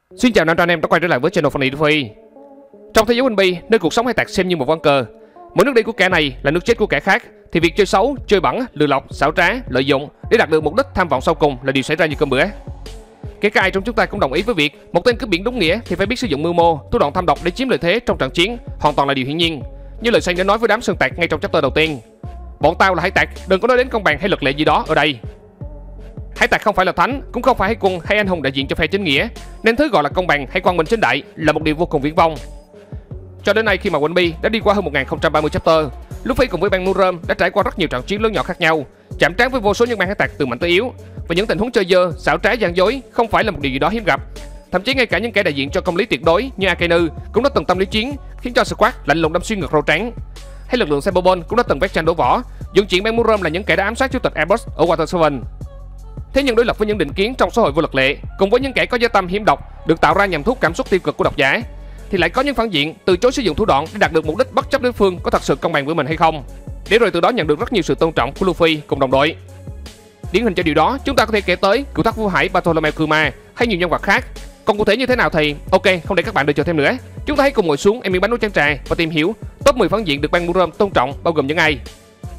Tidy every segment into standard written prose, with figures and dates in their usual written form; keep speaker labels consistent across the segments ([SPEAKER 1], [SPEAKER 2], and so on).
[SPEAKER 1] Xin chào năm anh em đã quay trở lại với channel Funny Luffy. Trong thế giới One Piece, nơi cuộc sống hải tặc xem như một ván cờ. Mỗi nước đi của kẻ này là nước chết của kẻ khác, thì việc chơi xấu, chơi bẩn, lừa lọc, xảo trá, lợi dụng để đạt được mục đích tham vọng sau cùng là điều xảy ra như cơm bữa. Kể cả ai trong chúng ta cũng đồng ý với việc một tên cướp biển đúng nghĩa thì phải biết sử dụng mưu mô, thủ đoạn thâm độc để chiếm lợi thế trong trận chiến, hoàn toàn là điều hiển nhiên. Như lời Sang đã nói với đám sơn tặc ngay trong chapter đầu tiên. Bọn tao là hải tặc, đừng có nói đến công bằng hay luật lệ gì đó ở đây. Hải tặc không phải là thánh, cũng không phải hải quân hay anh hùng đại diện cho phe chính nghĩa, nên thứ gọi là công bằng hay quang minh chính đại là một điều vô cùng viển vông. Cho đến nay, khi mà One Piece đã đi qua hơn 1030 chapter, Luffy cùng với bang Muram đã trải qua rất nhiều trận chiến lớn nhỏ khác nhau, chạm trán với vô số những bang hải tặc từ mạnh tới yếu, và những tình huống chơi dơ, xảo trá gian dối không phải là một điều gì đó hiếm gặp. Thậm chí ngay cả những kẻ đại diện cho công lý tuyệt đối như Akainu cũng đã từng tâm lý chiến, khiến cho Squad lạnh lùng đâm xuyên ngực râu trắng. Hay lực lượng Cyberpunk cũng đã từng vét tranh đổ vỏ, dựng chuyện bang Muram là những kẻ đã ám sát chủ tịch Albus ở Water 7. Thế nhưng đối lập với những định kiến trong xã hội vô luật lệ, cùng với những kẻ có gia tâm hiểm độc được tạo ra nhằm thúc cảm xúc tiêu cực của độc giả, thì lại có những phản diện từ chối sử dụng thủ đoạn để đạt được mục đích bất chấp đối phương có thật sự công bằng với mình hay không, để rồi từ đó nhận được rất nhiều sự tôn trọng của Luffy cùng đồng đội. Điển hình cho điều đó, chúng ta có thể kể tới cựu thác Vũ Hải Bartolomeo Kuma hay nhiều nhân vật khác. Còn cụ thể như thế nào thì ok, không để các bạn đợi chờ thêm nữa, chúng ta hãy cùng ngồi xuống em miếng bánh nút chén trà và tìm hiểu top 10 phản diện được bang Muram tôn trọng bao gồm những ai.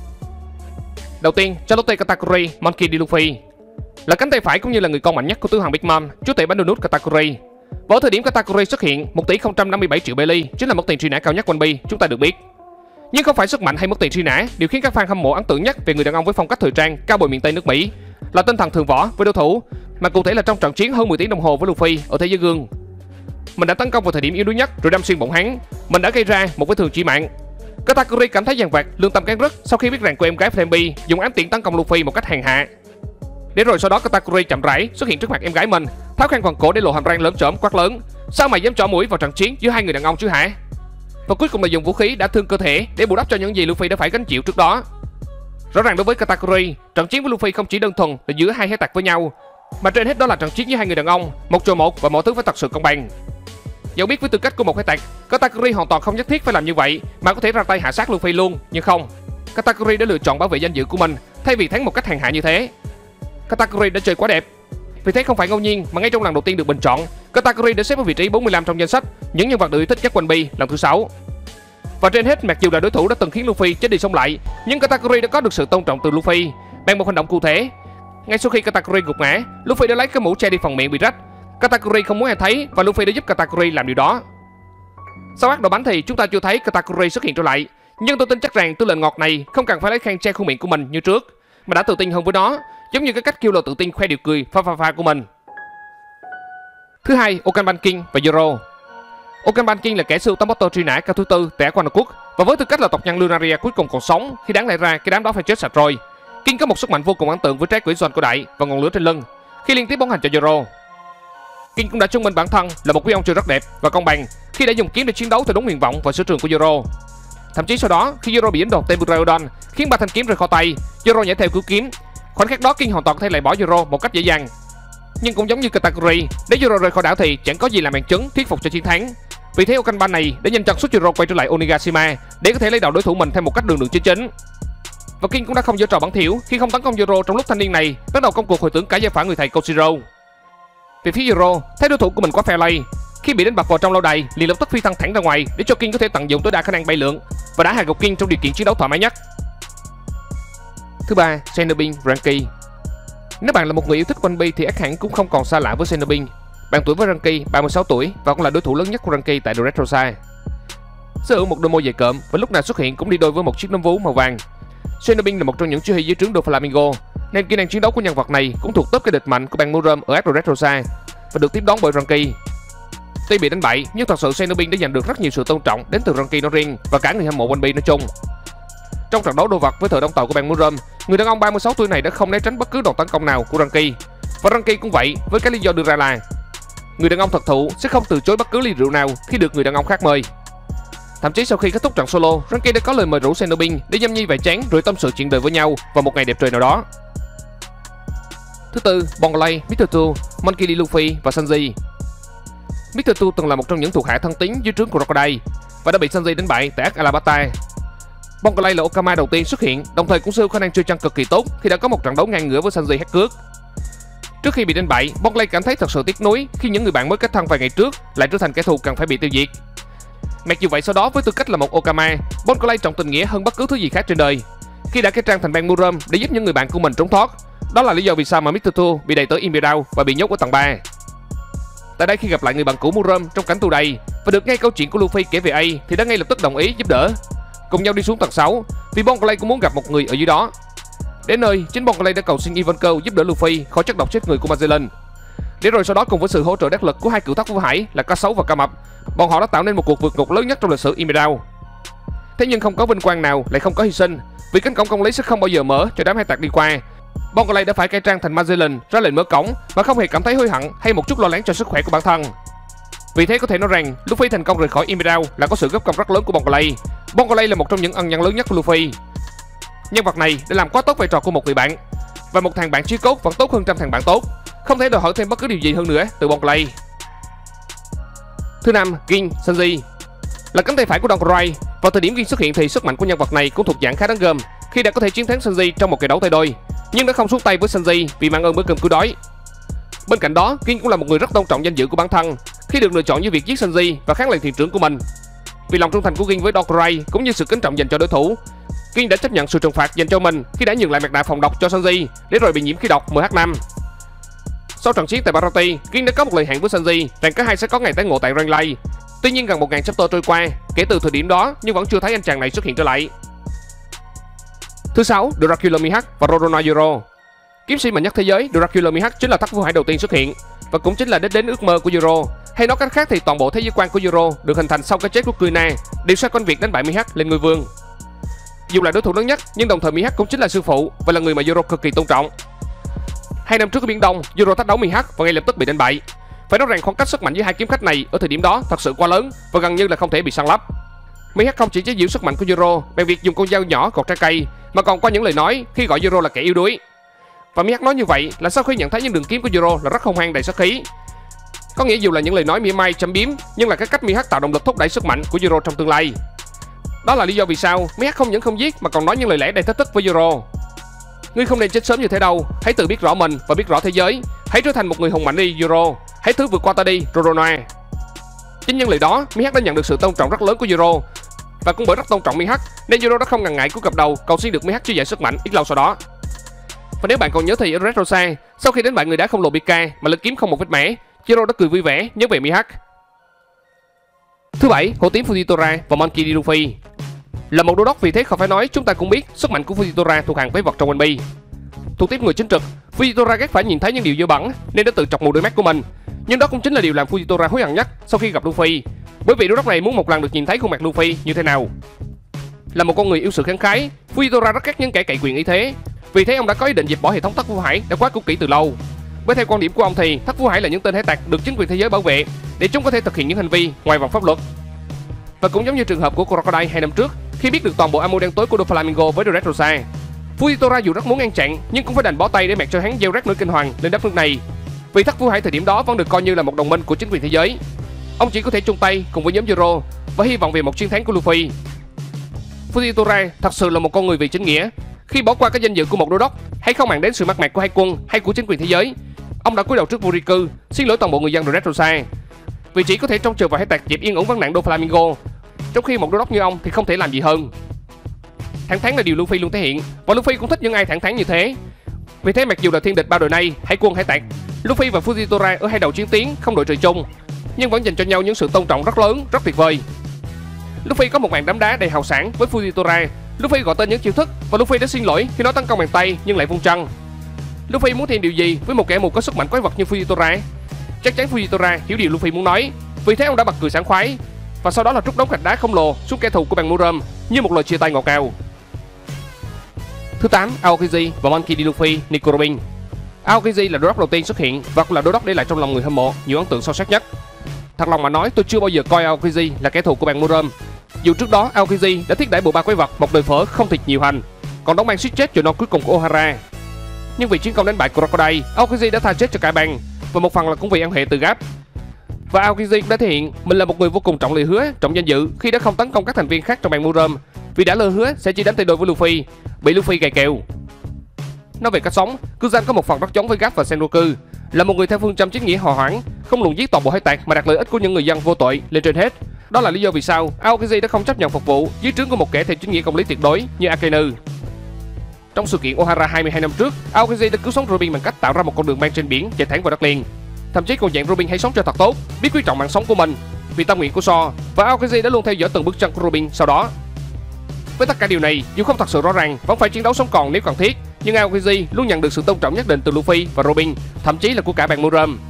[SPEAKER 1] Đầu tiên, Charlotte Katakuri, Monkey D. Luffy là cánh tay phải cũng như là người con mạnh nhất của tứ hoàng Big Mom, chúa tể bánh donut Katakuri. Vào thời điểm Katakuri xuất hiện, 1 tỷ 057 triệu Bailey chính là mức tiền truy nã cao nhất One Piece chúng ta được biết. Nhưng không phải sức mạnh hay mức tiền truy nã điều khiến các fan hâm mộ ấn tượng nhất về người đàn ông với phong cách thời trang cao bồi miền Tây nước Mỹ, là tinh thần thượng võ với đối thủ, mà cụ thể là trong trận chiến hơn 10 tiếng đồng hồ với Luffy ở thế giới gương. Mình đã tấn công vào thời điểm yếu đuối nhất rồi đâm xuyên bụng hắn, mình đã gây ra một vết thương chí mạng. Katakuri cảm thấy dằn vặt, lương tâm cán rứt sau khi biết rằng cô em gái Flamby dùng ám tiễn tấn công Luffy một cách hèn hạ. Để rồi sau đó Katakuri chậm rãi xuất hiện trước mặt em gái mình, tháo khăn quàng cổ để lộ hàm răng lớn chởm quát lớn: "Sao mày dám trỏ mũi vào trận chiến giữa hai người đàn ông chứ hả?" Và cuối cùng là dùng vũ khí đã thương cơ thể để bù đắp cho những gì Luffy đã phải gánh chịu trước đó. Rõ ràng đối với Katakuri, trận chiến với Luffy không chỉ đơn thuần là giữa hai hải tặc với nhau, mà trên hết đó là trận chiến với hai người đàn ông, một trò một và mọi thứ phải thật sự công bằng. Dẫu biết với tư cách của một hải tặc, Katakuri hoàn toàn không nhất thiết phải làm như vậy mà có thể ra tay hạ sát Luffy luôn, nhưng không. Katakuri đã lựa chọn bảo vệ danh dự của mình thay vì thắng một cách hèn hạ như thế. Katakuri đã chơi quá đẹp. Vì thế không phải ngẫu nhiên mà ngay trong lần đầu tiên được bình chọn, Katakuri đã xếp ở vị trí 45 trong danh sách những nhân vật được yêu thích nhất One Piece lần thứ 6. Và trên hết, mặc dù là đối thủ đã từng khiến Luffy chết đi sống lại, nhưng Katakuri đã có được sự tôn trọng từ Luffy bằng một hành động cụ thể. Ngay sau khi Katakuri gục ngã, Luffy đã lấy cái mũ che đi phần miệng bị rách. Katakuri không muốn ai thấy và Luffy đã giúp Katakuri làm điều đó. Sau ác đồ bánh thì chúng ta chưa thấy Katakuri xuất hiện trở lại, nhưng tôi tin chắc rằng tư lệnh ngọt này không cần phải lấy khăn che khuôn miệng của mình như trước, mà đã tự tin hơn với nó, giống như cái cách kêu lộ tự tin khoe điều cười pha của mình. Thứ hai, Okanban King và Zoro. Okanban King là kẻ sưu tấm Potter truy nã cao thứ tư tại Aquano Quốc, và với tư cách là tộc nhân Lunaria cuối cùng còn sống, khi đáng lẽ ra cái đám đó phải chết sạch rồi. King có một sức mạnh vô cùng ấn tượng với trái quỷ Zoan cổ đại và ngọn lửa trên lưng khi liên tiếp bóng hành cho Zoro. King cũng đã chứng minh bản thân là một quý ông chơi rất đẹp và công bằng khi đã dùng kiếm để chiến đấu theo đúng nguyện vọng và sở trường của Zoro. Thậm chí sau đó, khi Zoro bị đánh đột Tempura Udon khiến 3 thanh kiếm rơi khỏi tay, Zoro nhảy theo cứu kiếm. Khoảnh khắc đó King hoàn toàn có thể loại bỏ Zoro một cách dễ dàng. Nhưng cũng giống như Katakuri, nếu Zoro rời khỏi đảo thì chẳng có gì làm bằng chứng thuyết phục cho chiến thắng. Vì thế Okanban này đã nhanh chân xuất Zoro quay trở lại Onigashima để có thể lấy đầu đối thủ mình theo một cách đường chính. Và King cũng đã không giở trò bẩn thỉu khi không tấn công Zoro trong lúc thanh niên này bắt đầu công cuộc hồi tưởng cả gia phả người thầy Koshiro. Về phía Zoro, thấy đối thủ của mình quá fair play, khi bị đánh bật vào trong lâu đài liền lập tức phi thân thẳng ra ngoài để cho King có thể tận dụng tối đa khả năng bay lượn và đã hạ gục King trong điều kiện chiến đấu thoải mái nhất. Thứ ba, Cenobin Ranky. Nếu bạn là một người yêu thích One Piece thì ắt hẳn cũng không còn xa lạ với Cenobin. Bạn tuổi với Ranky, 36 tuổi và cũng là đối thủ lớn nhất của Ranky tại Dressrosa. Sở hữu một đôi môi dày cộm và lúc nào xuất hiện cũng đi đôi với một chiếc nón vú màu vàng. Cenobin là một trong những chỉ huy dưới trướng Doflamingo, nên kỹ năng chiến đấu của nhân vật này cũng thuộc top cái địch mạnh của bang Muram ở Dressrosa và được tiếp đón bởi Ranky. Tuy bị đánh bại, nhưng thật sự Cenobin đã giành được rất nhiều sự tôn trọng đến từ Ranky nói riêng và cả người hâm mộ One Piece nói chung. Trong trận đấu đồ vật với thời đông tàu của bang Muram, người đàn ông 36 tuổi này đã không né tránh bất cứ đòn tấn công nào của Ranky, và Ranky cũng vậy, với cái lý do đưa ra là người đàn ông thật thụ sẽ không từ chối bất cứ ly rượu nào khi được người đàn ông khác mời. Thậm chí sau khi kết thúc trận solo, Ranky đã có lời mời rủ Cenobin để nhâm nhi vài chén rồi tâm sự chuyện đời với nhau vào một ngày đẹp trời nào đó. Thứ tư, Bongalay, Mr. Two, Monkey D. Luffy và Sanji. Mr. Two từng là một trong những thuộc hạ thân tín dưới trướng của Crocodile và đã bị Sanji đánh bại tại Alabata. Bongalay là Okama đầu tiên xuất hiện, đồng thời cũng sở hữu khả năng chơi chân cực kỳ tốt khi đã có một trận đấu ngang ngửa với Sanji hết cước. Trước khi bị đánh bại, Bon Clay cảm thấy thật sự tiếc nuối khi những người bạn mới kết thân vài ngày trước lại trở thành kẻ thù cần phải bị tiêu diệt. Mặc dù vậy, sau đó với tư cách là một Okama, Bon Clay trọng tình nghĩa hơn bất cứ thứ gì khác trên đời. Khi đã cải trang thành bang Muram để giúp những người bạn của mình trốn thoát, đó là lý do vì sao mà Mr. Two bị đẩy tới Imperial và bị nhốt ở tầng 3. Tại đây, khi gặp lại người bạn cũ Muram trong cảnh tù đầy và được nghe câu chuyện của Luffy kể về A, thì đã ngay lập tức đồng ý giúp đỡ, cùng nhau đi xuống tầng 6 vì Bon Clay cũng muốn gặp một người ở dưới đó. Đến nơi, chính Bon Clay đã cầu xin Ivankov giúp đỡ Luffy khỏi chất độc chết người của Magellan. Để rồi sau đó cùng với sự hỗ trợ đắc lực của hai cựu thác Vũ Hải là Cá Sấu và Cá Mập, bọn họ đã tạo nên một cuộc vượt ngục lớn nhất trong lịch sử Imperial. Thế nhưng không có vinh quang nào lại không có hy sinh, vì cánh cổng công lý sẽ không bao giờ mở cho đám hải tặc đi qua. Bon Clay đã phải cải trang thành Magellan ra lệnh mở cổng mà không hề cảm thấy hối hận hay một chút lo lắng cho sức khỏe của bản thân. Vì thế có thể nói rằng Luffy thành công rời khỏi Imperial là có sự góp công rất lớn của Bon Clay. Bon Clay là một trong những ân nhân lớn nhất của Luffy. Nhân vật này đã làm quá tốt vai trò của một người bạn, và một thằng bạn chí cốt vẫn tốt hơn trăm thằng bạn tốt. Không thể đòi hỏi thêm bất cứ điều gì hơn nữa từ Bon Clay. Thứ 5, Gin Sanji là cánh tay phải của Don Croix. Vào thời điểm Gin xuất hiện thì sức mạnh của nhân vật này cũng thuộc dạng khá đáng gờm khi đã có thể chiến thắng Sanji trong một trận đấu tay đôi, nhưng đã không xuống tay với Sanji vì mang ơn bữa cơm cứu đói. Bên cạnh đó, Gin cũng là một người rất tôn trọng danh dự của bản thân khi được lựa chọn như việc giết Sanji và kháng lại thuyền trưởng của mình. Vì lòng trung thành của Gin với Don Croix cũng như sự kính trọng dành cho đối thủ, Gin đã chấp nhận sự trừng phạt dành cho mình khi đã nhường lại mặt nạ phòng độc cho Sanji để rồi bị nhiễm khí độc MH5. Sau trận chiến tại Barati, Gin đã có một lời hẹn với Sanji rằng cả hai sẽ có ngày tái ngộ tại Rayleigh. Tuy nhiên gần 1000 chapter trôi qua kể từ thời điểm đó nhưng vẫn chưa thấy anh chàng này xuất hiện trở lại. Thứ 6, Dracula Mihawk và Roronoa. Kiếm sĩ mạnh nhất thế giới Dracula Mihawk chính là thác Vũ Hải đầu tiên xuất hiện và cũng chính là đích đến ước mơ của Zoro. Hay nói cách khác thì toàn bộ thế giới quan của Zoro được hình thành sau cái chết của Kuina, đều xoay quanh việc đánh bại Mihawk lên ngôi vương. Dù là đối thủ lớn nhất nhưng đồng thời Mihawk cũng chính là sư phụ và là người mà Zoro cực kỳ tôn trọng. 2 năm trước ở Biển Đông, Zoro thách đấu Mihawk và ngay lập tức bị đánh bại. Phải nói rằng khoảng cách sức mạnh giữa hai kiếm khách này ở thời điểm đó thật sự quá lớn và gần như là không thể bị săn lấp. Mihawk không chỉ chế giễu sức mạnh của Zoro bằng việc dùng con dao nhỏ gọt trái cây, mà còn qua những lời nói khi gọi Zoro là kẻ yếu đuối. Và Mihawk nói như vậy là sau khi nhận thấy những đường kiếm của Zoro là rất hung hăng đầy sát khí. Có nghĩa dù là những lời nói mỉa mai châm biếm, nhưng là cái cách Mihawk tạo động lực thúc đẩy sức mạnh của Zoro trong tương lai. Đó là lý do vì sao Mihawk không những không giết mà còn nói những lời lẽ đầy thách thức với Zoro. Ngươi không nên chết sớm như thế đâu, hãy tự biết rõ mình và biết rõ thế giới, hãy trở thành một người hùng mạnh đi Zoro, hãy thứ vượt qua ta đi Roronoa. Chính những lời đó, Mihawk đã nhận được sự tôn trọng rất lớn của Zoro, và cũng bởi rất tôn trọng Mihawk nên Zoro đã không ngần ngại cúi gập đầu cầu xin được Mihawk chia sẻ sức mạnh ít lâu sau đó. Và nếu bạn còn nhớ thì ở Dressrosa, sau khi đánh bại người đá khổng lồ Pika mà lực kiếm không một vết mẻ, Zoro đã cười vui vẻ nhớ về Mihawk. Thứ 7, hổ tím Fujitora và Monkey D. Luffy. Là một đô đốc vì thế không phải nói, chúng ta cũng biết sức mạnh của Fujitora thuộc hàng quái vật trong One Piece. Thuộc tiếp người chính trực, Fujitora ghét phải nhìn thấy những điều dơ bẩn nên đã tự chọc mù đôi mắt của mình. Nhưng đó cũng chính là điều làm Fujitora hối hận nhất sau khi gặp Luffy, bởi vì đô đốc này muốn một lần được nhìn thấy khuôn mặt Luffy như thế nào. Là một con người yêu sự kháng khái, Fujitora rất ghét những kẻ cậy quyền ý thế. Vì thế ông đã có ý định dẹp bỏ hệ thống thác Vũ Hải đã quá cũ kỹ từ lâu. Bởi theo quan điểm của ông thì thác Vũ Hải là những tên hải tặc được chính quyền thế giới bảo vệ để chúng có thể thực hiện những hành vi ngoài vòng pháp luật. Và cũng giống như trường hợp của Crocodile 2 năm trước, khi biết được toàn bộ âm mưu đen tối của Doflamingo với Dressrosa, Fujitora dù rất muốn ngăn chặn nhưng cũng phải đành bó tay để mặc cho hắn gieo rắc nỗi kinh hoàng lên đất nước này. Vì thác Vũ Hải thời điểm đó vẫn được coi như là một đồng minh của chính quyền thế giới. Ông chỉ có thể chung tay cùng với nhóm Zoro và hy vọng về một chiến thắng của Luffy. Fujitora thật sự là một con người vì chính nghĩa. Khi bỏ qua cái danh dự của một đô đốc hay không màng đến sự mắc mạc của hải quân hay của chính quyền thế giới, ông đã cúi đầu trước Buriku, xin lỗi toàn bộ người dân Dressrosa. Vì chỉ có thể trông chờ vào hải tặc dẹp yên ổn vấn nạn Doflamingo, trong khi một đô đốc như ông thì không thể làm gì hơn. Thẳng thắn là điều Luffy luôn thể hiện, và Luffy cũng thích những ai thẳng thắn như thế. Vì thế mặc dù là thiên địch bao đời nay, hải quân hải tặc, Luffy và Fujitora ở hai đầu chiến tuyến không đội trời chung, nhưng vẫn dành cho nhau những sự tôn trọng rất lớn, rất tuyệt vời. Luffy có một màn đấm đá đầy hào sảng với Fujitora. Luffy gọi tên những chiêu thức và Luffy đã xin lỗi khi nó tấn công bằng tay nhưng lại vung chân. Luffy muốn thêm điều gì với một kẻ mù có sức mạnh quái vật như Fujitora? Chắc chắn Fujitora hiểu điều Luffy muốn nói, vì thế ông đã bật cười sảng khoái và sau đó là trút đống gạch đá khổng lồ xuống kẻ thù của bang Muram như một lời chia tay ngọt ngào. Thứ 8, Aokiji và Monkey D. Luffy, Nico Robin. Aokiji là đô đốc đầu tiên xuất hiện và cũng là đô đốc để lại trong lòng người hâm mộ nhiều ấn tượng sâu sắc nhất. Thật lòng mà nói, tôi chưa bao giờ coi Aokiji là kẻ thù của bang Muram. Dù trước đó Aokiji đã thiết đãi bộ ba quái vật một đời phở không thịt nhiều hành, còn đóng băng suýt chết cho non cuối cùng của Ohara. Nhưng vì chiến công đánh bại Crocodile, Aokiji đã tha chết cho cả bang, và một phần là cũng vì ăn hệ từ Gap. Và Aokiji cũng đã thể hiện mình là một người vô cùng trọng lời hứa, trọng danh dự khi đã không tấn công các thành viên khác trong bang Muram, vì đã lời hứa sẽ chỉ đánh tay đôi với Luffy, bị Luffy gài kèo. Nói về cách sống, Kuzan có một phần rất giống với Gap và Sengoku, là một người theo phương châm chính nghĩa hòa hoãn, không luồn giết toàn bộ hải tặc mà đặt lợi ích của những người dân vô tội lên trên hết. Đó là lý do vì sao Aokiji đã không chấp nhận phục vụ dưới trướng của một kẻ theo chính nghĩa công lý tuyệt đối như Akainu. Trong sự kiện Ohara 22 năm trước, Aokiji đã cứu sống Robin bằng cách tạo ra một con đường mang trên biển chạy thẳng vào đất liền. Thậm chí còn dặn Robin hãy sống cho thật tốt, biết quý trọng mạng sống của mình vì tâm nguyện của So, và Aokiji đã luôn theo dõi từng bước chân của Robin sau đó. Với tất cả điều này, dù không thật sự rõ ràng, vẫn phải chiến đấu sống còn nếu cần thiết, nhưng Aokiji luôn nhận được sự tôn trọng nhất định từ Luffy và Robin, thậm chí là của cả bang Muram.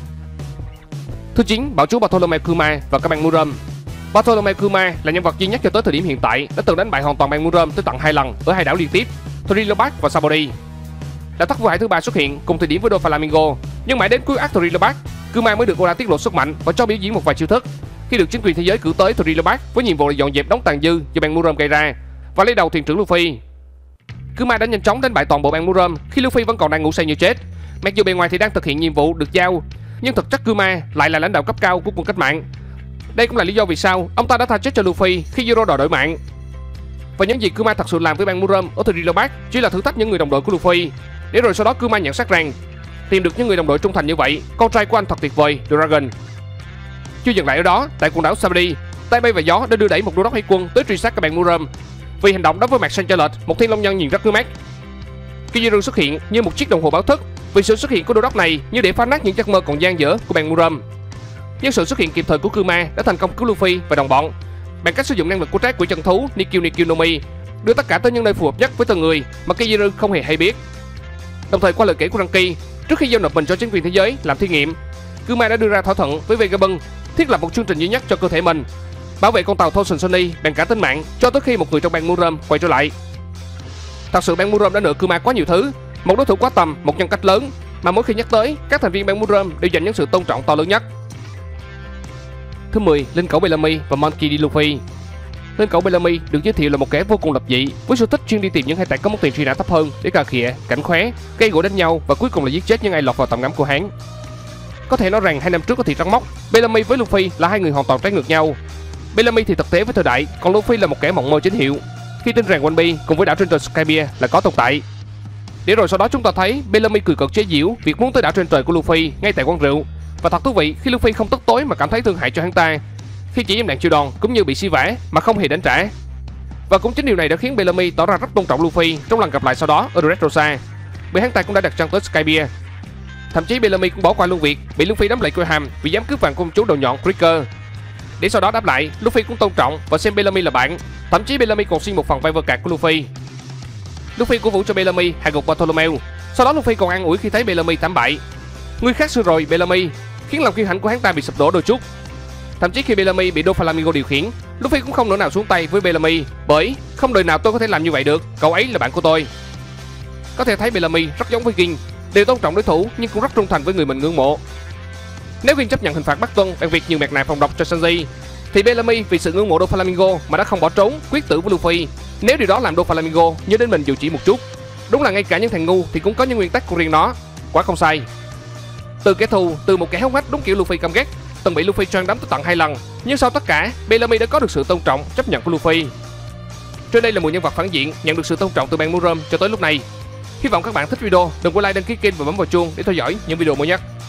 [SPEAKER 1] Thứ 9, bảo chúa Bartolomeu Kuma và các bang Muram. Bartolomeu Kuma là nhân vật duy nhất cho tới thời điểm hiện tại đã từng đánh bại hoàn toàn bang Muram tới tận 2 lần ở 2 đảo liên tiếp, Thriller và Sabaody. Đã thất vũ hải thứ 3 xuất hiện cùng thời điểm với Doflamingo, nhưng mãi đến cuối arc Thriller, Kuma mới được Oda tiết lộ sức mạnh và cho biểu diễn một vài chiêu thức. Khi được chính quyền thế giới cử tới Thriller với nhiệm vụ là dọn dẹp đống tàn dư do bang Muram gây ra và lấy đầu thuyền trưởng Luffy. Kuma đã nhanh chóng đánh bại toàn bộ bang Muram khi Luffy vẫn còn đang ngủ say như chết. Mặc dù bề ngoài thì đang thực hiện nhiệm vụ được giao, nhưng thực chất Kuma lại là lãnh đạo cấp cao của quân cách mạng. Đây cũng là lý do vì sao ông ta đã tha chết cho Luffy khi Zoro đòi đổi mạng. Và những gì Kuma thật sự làm với bang Muram ở Thriller chỉ là thử thách những người đồng đội của Luffy, để rồi sau đó Kuma nhận xét rằng tìm được những người đồng đội trung thành như vậy, con trai của anh thật tuyệt vời, Dragon. Chưa dừng lại ở đó, tại quần đảo Sabaody, tay bay và gió đã đưa đẩy một đô đốc hải quân tới truy sát các bang Muram vì hành động đó với mặt sang Charlotte, một thiên long nhân nhìn rất ngứa mắt. Kizaru xuất hiện như một chiếc đồng hồ báo thức vì sự xuất hiện của đô đốc này như để phá nát những giấc mơ còn dang dở của bang Muram. Nhưng sự xuất hiện kịp thời của Kuma đã thành công cứu Luffy và đồng bọn bằng cách sử dụng năng lực của trác quỷ chân thú Nikyu no Mi, đưa tất cả tới những nơi phù hợp nhất với từng người mà Kizaru không hề hay biết. Đồng thời qua lời kể của Ranky, trước khi giao nộp mình cho chính quyền thế giới làm thí nghiệm, Kuma đã đưa ra thỏa thuận với Vegabond thiết lập một chương trình duy nhất cho cơ thể mình, bảo vệ con tàu Thousand Sunny bằng cả tính mạng cho tới khi một người trong bang Muram quay trở lại. Thật sự bang Muram đã nợ Kuma quá nhiều thứ, một đối thủ quá tầm, một nhân cách lớn mà mỗi khi nhắc tới, các thành viên bang Muram đều dành những sự tôn trọng to lớn nhất. Thứ 10, linh cẩu Bellamy và Monkey D. Luffy. Linh cẩu Bellamy được giới thiệu là một kẻ vô cùng lập dị, với sở thích chuyên đi tìm những hải tặc có món tiền truy nã thấp hơn để cà khịa, cảnh khóe, gây gỗ đánh nhau và cuối cùng là giết chết những ai lọt vào tầm ngắm của hắn. Có thể nói rằng 2 năm trước có thị trắng móc, Bellamy với Luffy là hai người hoàn toàn trái ngược nhau. Bellamy thì thực tế với thời đại, còn Luffy là một kẻ mộng mơ chính hiệu, khi tin rằng One Piece cùng với đảo trên trời Skypiea là có tồn tại. Để rồi sau đó chúng ta thấy Bellamy cười cợt chế giễu việc muốn tới đảo trên trời của Luffy ngay tại quán rượu. Và thật thú vị khi Luffy không tức tối mà cảm thấy thương hại cho hắn ta, khi chỉ im lặng chịu đòn cũng như bị si vả mà không hề đánh trả. Và cũng chính điều này đã khiến Bellamy tỏ ra rất tôn trọng Luffy trong lần gặp lại sau đó ở Dressrosa, bởi hắn ta cũng đã đặt chân tới Skypiea. Thậm chí Bellamy cũng bỏ qua luôn việc bị Luffy đấm lại coi hàm vì dám cướp vàng công chúa đầu nhọn Cracker. Để sau đó đáp lại, Luffy cũng tôn trọng và xem Bellamy là bạn. Thậm chí Bellamy còn xin một phần vai vơ cạc của Luffy. Luffy cổ vũ cho Bellamy hạ gục Bartolomeu. Sau đó Luffy còn an ủi khi thấy Bellamy thảm bại. Người khác xưa rồi Bellamy, khiến lòng kiêu hãnh của hắn ta bị sụp đổ đôi chút. Thậm chí khi Bellamy bị Doflamingo điều khiển, Luffy cũng không nỡ nào xuống tay với Bellamy, bởi không đời nào tôi có thể làm như vậy được, cậu ấy là bạn của tôi. Có thể thấy Bellamy rất giống với King, đều tôn trọng đối thủ nhưng cũng rất trung thành với người mình ngưỡng mộ. Nếu King chấp nhận hình phạt bắt tuân bằng việc nhường mặt nạ phòng độc cho Sanji, thì Bellamy vì sự ngưỡng mộ Doflamingo mà đã không bỏ trốn, quyết tử với Luffy. Nếu điều đó làm Doflamingo nhớ đến mình dù chỉ một chút. Đúng là ngay cả những thằng ngu thì cũng có những nguyên tắc của riêng nó. Quá không sai. Từ kẻ thù, từ một kẻ hốc hách đúng kiểu Luffy căm ghét, từng bị Luffy choáng đấm tới tận 2 lần, nhưng sau tất cả, Bellamy đã có được sự tôn trọng, chấp nhận của Luffy. Trên đây là 10 nhân vật phản diện nhận được sự tôn trọng từ bang Muram cho tới lúc này. Hy vọng các bạn thích video, đừng quên like, đăng ký kênh và bấm vào chuông để theo dõi những video mới nhất.